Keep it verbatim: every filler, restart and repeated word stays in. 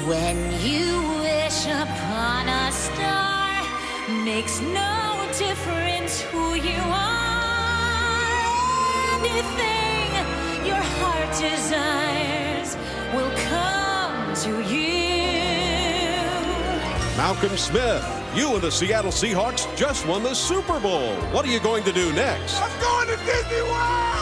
When you wish upon a star, makes no difference who you are. Anything your heart desires will come to you. Malcolm Smith, you and the Seattle Seahawks just won the Super Bowl. What are you going to do next? I'm going to Disney World!